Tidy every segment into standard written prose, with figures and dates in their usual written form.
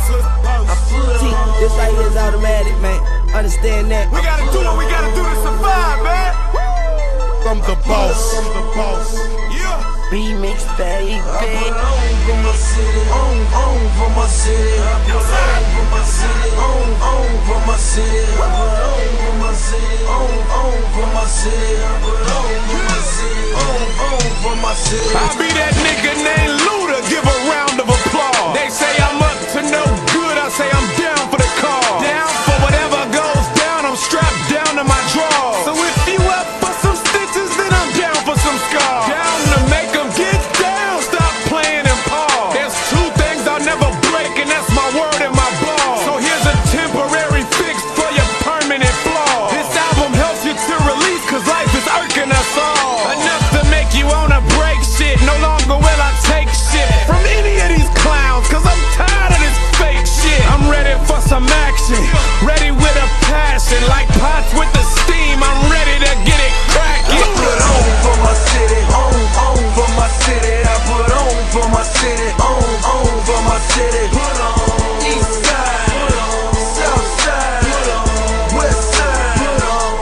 See, this right here is automatic, man. Understand that. We gotta do what we gotta do to survive, man. From the boss. Yeah. Remix, baby. I put on for my city, on for my city. I put on for my city, on for my city. I put on for my city, on for my city. I put on for my city, on for my city. I be that nigga named Luda, give a round of applause. They say I'm up to no good, I say I'm down for the cause. Down for whatever goes down, I'm strapped down to my drawers. So if you up for some stitches, then I'm down for some scars. Down to make them get down, stop playing and pause. There's two things I'll never break, and that's my word and my ball. So here's a temporary fix for your permanent flaw. This album helps you to release, cause life is irking us all. Enough to make you wanna break shit. No longer will I take shit from any of these clowns, cause I'm tired of this fake shit. I'm ready for some action, ready with a passion. Like pots with the steam, I'm ready to get it cracking. I put on for my city, on for my city. I put on for my city, on for my city. Put on east side, put on south side, put on west side, put on.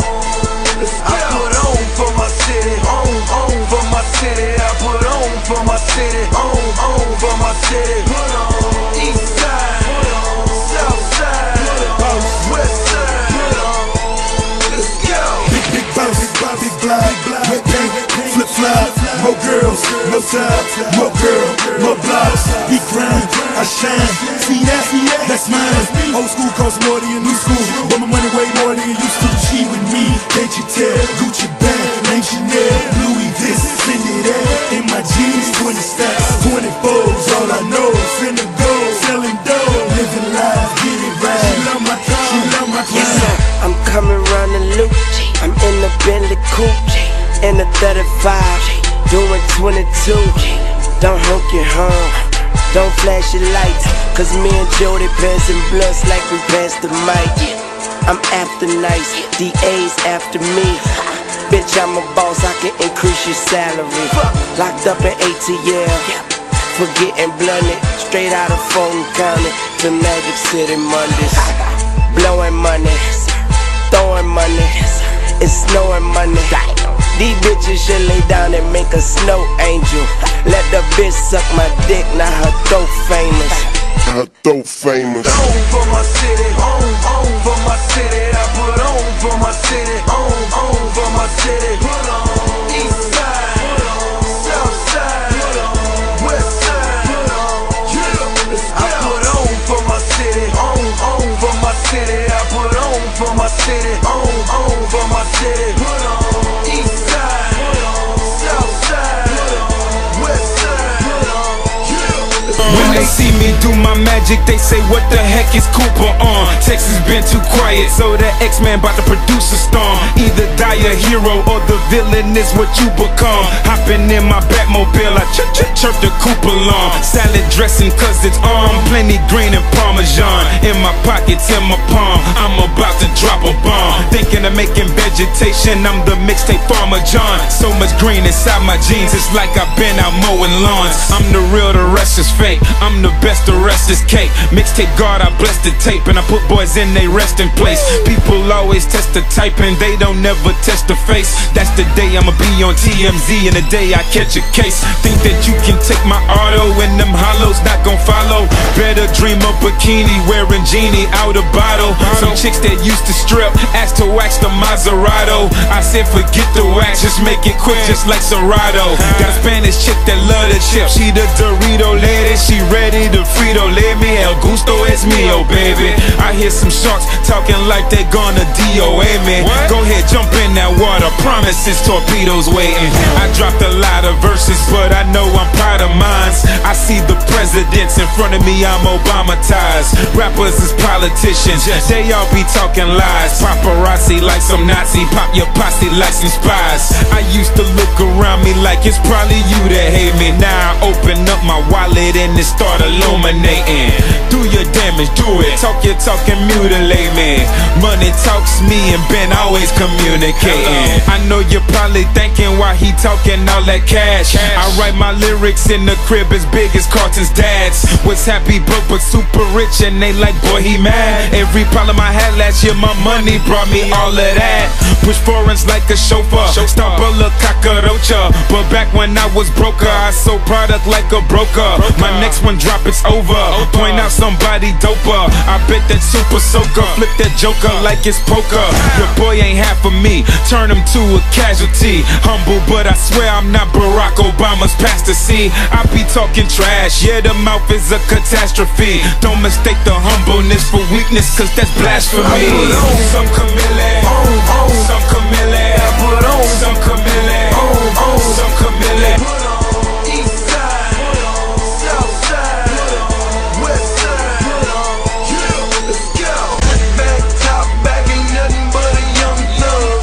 I put on for my city, on for my city. I put on for my city, on for my city. Put on east side, put on south side, put on west side, put on. Let's go. Big bounce, big block, wet paint, flip flop, more girls, no time, more girl, more blocks. We grind, I shine. See that? That's mine. Old school costs more than your new school, but my money way more than you used to. G with me, can't you tell? Gucci bag, name Chanel, Louis this, send it out. In my jeans, 20 stacks, 24s. All I know, finna go, selling dough, living life, get it right. She love my car, she love my Yes, car. sir. I'm coming round the loop. I'm in the Bentley coupe, in the 35, doing 22. Don't honk your horn, don't flash your lights, cause me and Jody passing blunts like we passed the mic. I'm after nice, DA's after me. Bitch, I'm a boss, I can increase your salary. Locked up in ATL, for getting blunted, straight out of Fulton County to Magic City Mondays. Blowing money, throwing money, it's snowing money. These bitches should lay down and make a snow angel. Let the bitch suck my dick, now her throat famous. Her throat famous. On for my city, on for my city. I put on for my city, on for my city. Put on east side, put on south side, put on west side, put on. I put on for my city, on for my city. I put on for my city, on for my city. Put on east side, put on south side, put on west side, put on. When they see me do my magic, they say what the heck is Cooper on? Texas been too quiet, so the X-Man bout to produce a storm. Either die a hero or the villain is what you become. Hopping in my Batmobile, I chirp the Cooper alarm. Salad dressing cause it's on, plenty green and Parmesan. In my pockets, in my palm, I'm about to drop a bomb. Thinking of making vegetation, I'm the mixtape farmer John. So much green inside my jeans, it's like I've been out mowing lawns. I'm the real, the rest is fake. I'm the best, the rest is cake. Mixtape guard, I bless the tape, and I put boys in they resting place. People always test the type, and they don't never test the face. That's the day I'ma be on TMZ, and the day I catch a case. Think that you can take my auto, and them hollows not gon' follow. Better dream of bikini, wearing genie out of bottle. Some chicks that used to strip, asked to wax the Maserati. I said forget the wax, just make it quick, just like Serato. Got a Spanish chick that love the chip, she the Dorito lady, she ready to Frito let me. El gusto es mío, baby. I hear some sharks talking like they gonna DOA me. Go ahead, jump in that water, promise it's torpedoes waiting. I dropped a lot of verses, but I know I'm proud of mine. I see the presidents in front of me, I'm Obama-tized. Rappers is politicians, they all be talking lies. Paparazzi like some Nazi, pop your posse like some spies. I used to look around me like it's probably you that hate me. Now I open up my wallet and it start illuminating. Do your damage, do it. Talk your talk and mutilate me. Money talks, me and Ben always communicating. I know you're probably thinking why he talking all that cash. I write my lyrics in the crib, it's been big as Carlton's dads. Was happy broke but super rich, and they like, boy, he mad. Every problem I had last year, my money brought me all of that. Push foreigns like a chauffeur, stomp a little cockroacha. But back when I was broker, I sold product like a broker. My next one drop, it's over. Point out somebody doper. I bet that super soaker, flip that joker like it's poker. Your boy ain't half of me, turn him to a casualty. Humble, but I swear I'm not Barack Obama's pastor. See, I be talking trash, yeah, the mouth is a catastrophe. Don't mistake the humbleness for weakness, cause that's blasphemy. I put on some Camille, some Camille, I put on some Camille, some Camille. Put on east side, south side, west side. Yeah, let's go. Back top back ain't nothing but a young thug.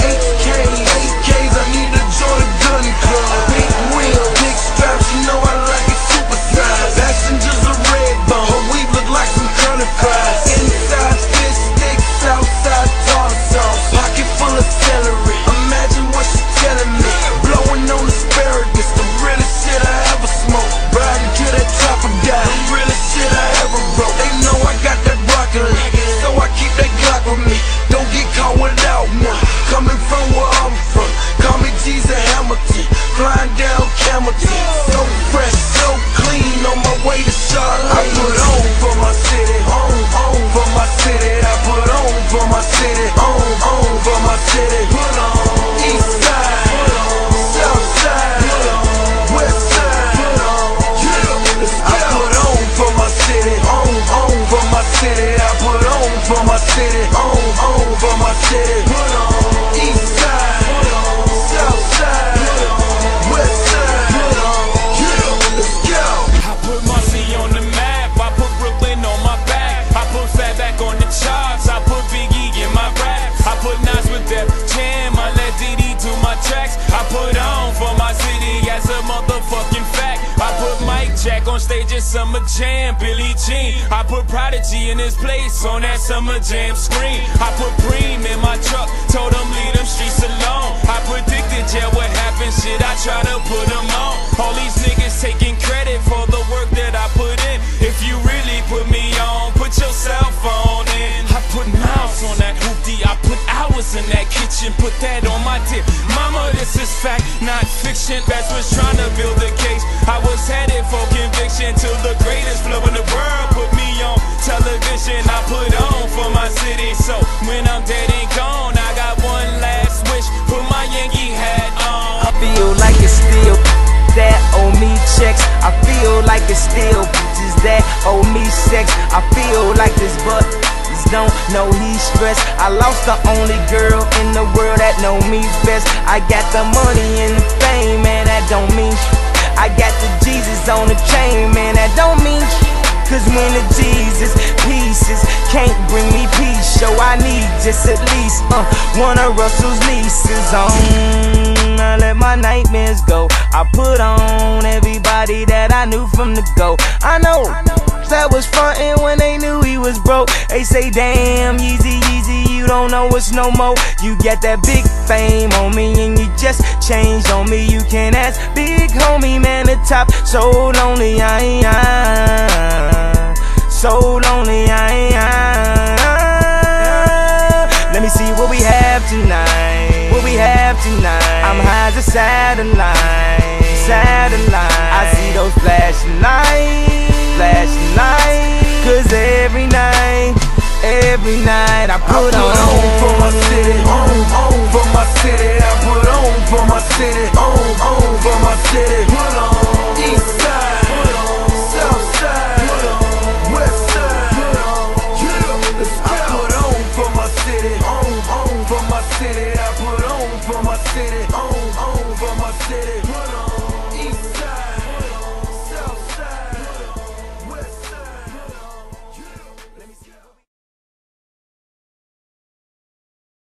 8Ks, I need to join a gun club. Big wheel, big straps, you know I like it super size. Passengers are red bone, her weave look like some curly fries. Inside fish sticks, outside tartar sauce. Pocket full of celery, imagine what she's telling me. Blowing on asparagus, the realest shit I ever smoked. Riding to that top of God, the realest shit I ever wrote. They know I got that broccoli, so I keep that Glock with me. Don't get caught without one. Coming from where I'm from, call me Jesus Hamilton. Flying down Camelton, so fresh, so clean, on my way to Charlotte. I put on for my city, on for my city. I put on for my city, on for my city. Put on east side, south side, west side. Yeah, let's go. I put on for my city, on for my city. I put on for my city, on for my city. Put on east side, south side, west side. Yeah, let's go. I put Marcy on the map, I put Brooklyn on my back, I put Fatback on the charts, I put Biggie in my rap, I put Nas with Def Jam, I let Diddy do my tracks, I put on for my city as a motherfucking fact. I put Mike Jack on stage at Summer Jam, Billie Jean, I put Prodigy in his place on that Summer Jam screen. I put Preem in my truck, told him leave them streets alone. I predicted, yeah, what happened, shit, I try to put them on. All these niggas taking credit for the work that I put in. If you really put me on, put your cell phone in. I put miles on that hoopty, I put hours in that kitchen, put that on my tip. Mama, this is fact, not fiction. Best was trying to build a case. I was headed for conviction till the greatest flow in the world put me on television. I put on for my city, so when I'm dead and gone, I got one last wish, put my Yankee hat on. I feel like it's still that owe me checks. I feel like it's still bitches that owe me sex. I feel like this but don't know he's stressed. I lost the only girl in the world that know me best. I got the money and the fame, man, that don't mean shit. I got the Jesus on the chain, man, that don't mean shit. Cause when the Jesus pieces can't bring me peace, so I need just at least one of Russell's nieces on. I let my nightmares go. I put on everybody that I knew from the go. I know that was frontin' when they knew he was broke. They say, damn, Yeezy, you don't know us no more. You got that big fame on me and you just changed on me. You can ask big homie, man, the top. So lonely, I ain't so lonely, I ain't Let me see what we have tonight. What we have tonight. I'm high as a satellite. I see those flashing lights. Cause every night I put on for my city.